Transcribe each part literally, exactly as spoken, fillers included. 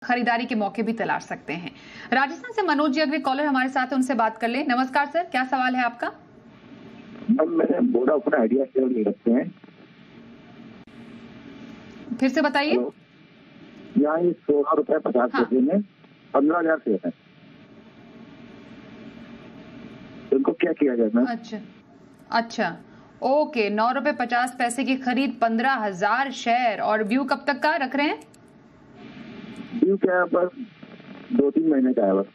खरीदारी के मौके भी तलाश सकते हैं। राजस्थान से मनोज जी अगले कॉलर हमारे साथ है, उनसे बात कर ले। नमस्कार सर, क्या सवाल है आपका? मैंने वोडाफोन आइडिया शेयर नहीं रखते हैं, फिर से बताइए। यहाँ ये सोलह रुपए पचास पैसे में पंद्रह हजार शेयर है, इनको क्या किया जाए? अच्छा अच्छा, ओके, नौ रुपए पचास पैसे की खरीद, पंद्रह हजार शेयर, और व्यू कब तक का रख रहे हैं? व्यू क्या है, बस दो तीन महीने का है बस।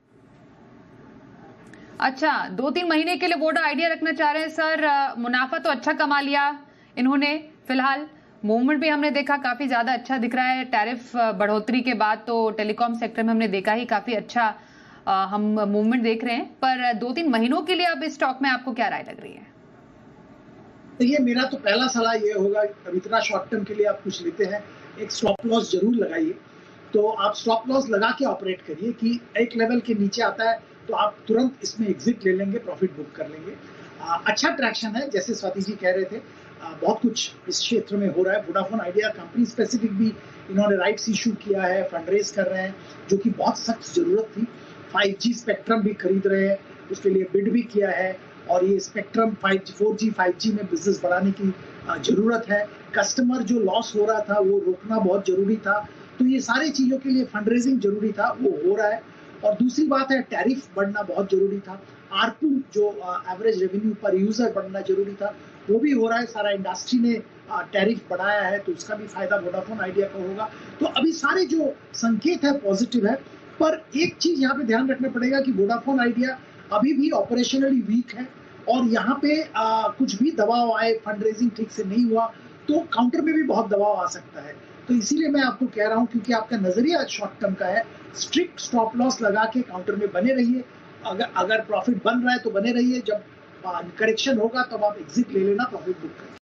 अच्छा, दो तीन महीने के लिए वोडा आइडिया रखना चाह रहे हैं सर। मुनाफा तो अच्छा कमा लिया इन्होंने फिलहाल, मूवमेंट भी हमने देखा काफी ज्यादा अच्छा दिख रहा है। टैरिफ बढ़ोतरी के बाद तो टेलीकॉम सेक्टर में हमने देखा ही काफी अच्छा आ, हम मूवमेंट देख रहे हैं, पर दो तीन महीनों के लिए अब इस स्टॉक में आपको क्या राय लग रही है? देखिए, मेरा तो पहला सलाह ये होगा, अब इतना शॉर्ट टर्म के लिए आप कुछ लेते हैं, एक स्टॉप लॉस जरूर लगाइए। तो आप स्टॉप लॉस लगा के ऑपरेट करिए कि एक लेवल के नीचे आता है तो आप तुरंत इसमें एग्जिट ले लेंगे, प्रॉफिट बुक कर लेंगे। आ, अच्छा ट्रैक्शन है, जैसे स्वाति जी कह रहे थे, आ, बहुत कुछ इस क्षेत्र में हो रहा है। वोडाफोन आइडिया कंपनी स्पेसिफिक भी इन्होंने राइट्स इशू किया है, फंड रेज कर रहे हैं, जो कि बहुत सख्त जरूरत थी। फाइव जी स्पेक्ट्रम भी खरीद रहे हैं, उसके लिए बिड भी किया है, और ये spectrum five G four G five G में बिजनेस बढ़ाने की जरूरत है। कस्टमर जो लॉस हो रहा था वो रोकना बहुत जरूरी था, तो ये सारी चीजों के लिए फंड रेजिंग जरूरी था, वो हो रहा है। और दूसरी बात है, टैरिफ बढ़ना बहुत जरूरी था, आरपू जो एवरेज रेवेन्यू पर यूजर बढ़ना जरूरी था, वो भी हो रहा है। सारा इंडस्ट्री ने टैरिफ बढ़ाया है, तो उसका भी फायदा वोडाफोन आइडिया को होगा। तो अभी सारे जो संकेत है पॉजिटिव है, पर एक चीज यहाँ पे ध्यान रखना पड़ेगा कि वोडाफोन आइडिया अभी भी ऑपरेशनली वीक है, और यहाँ पे आ, कुछ भी दबाव आए, फंड रेजिंग ठीक से नहीं हुआ तो काउंटर में भी बहुत दबाव आ सकता है। तो इसीलिए मैं आपको कह रहा हूँ, क्योंकि आपका नजरिया शॉर्ट टर्म का है, स्ट्रिक्ट स्टॉप लॉस लगा के काउंटर में बने रहिए। अगर अगर प्रॉफिट बन रहा है तो बने रहिए, जब करेक्शन होगा तब आप एग्जिट ले लेना, प्रॉफिट बुक करें।